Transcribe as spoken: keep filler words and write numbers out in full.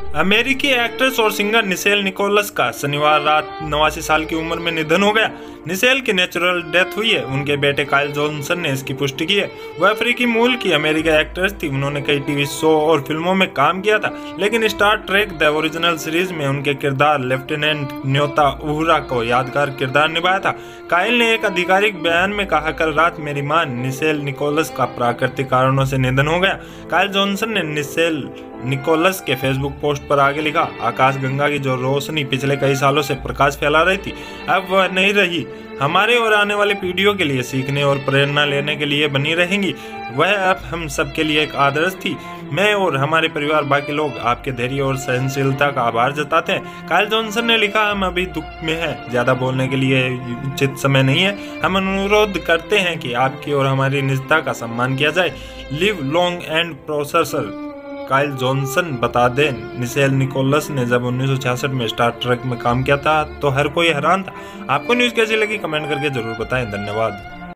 अमेरिकी एक्ट्रेस और singer Nishel Nicholas का शनिवार रात नवासी साल की उम्र में निधन हो गया। निशेल की नेचुरल डेथ हुई है। उनके बेटे काइल जॉनसन ने इसकी पुष्टि की है। वह अफ्रीकी मूल की अमेरिकी एक्ट्रेस थी। उन्होंने कई टीवी शो और फिल्मों में काम किया था, लेकिन Star Trek the original series में उनके किरदार लेफ्टिनेंट न्योता उहुरा को यादगार किरदार निभाया था। काइल ने एक आधिकारिक बयान में कहा, कल रात मेरी मां निशेल निकोलस का प्राकृतिक कारणों से निधन हो गया। काइल जॉनसन ने निशेल निकोलस के फेसबुक पोस्ट पर आगे लिखा, आकाशगंगा की जो रोशनी पिछले कई सालों से प्रकाश फैला रही थी, अब वह नहीं रही। हमारे और आने वाली पीढ़ियों के लिए सीखने और प्रेरणा लेने के लिए बनी रहेंगी। वह अब हम सब के लिए एक आदर्श थी। मैं और हमारे परिवार बाकी लोग आपके धैर्य और सहनशीलता का आभार जताते हैं। काइल जॉनसन ने लिखा, हम अभी दुख में हैं, ज्यादा बोलने के लिए उचित समय नहीं है। हम अनुरोध करते हैं कि आपकी और हमारी निजता का सम्मान किया जाए। Live long and prosper Kyle Johnson. बता दें, निशेल निकोलस ने जब उन्नीस सौ छियासठ में स्टार ट्रेक में काम किया था तो हर कोई हैरान था। आपको न्यूज़ कैसी लगी कमेंट करके जरूर बताएं। धन्यवाद।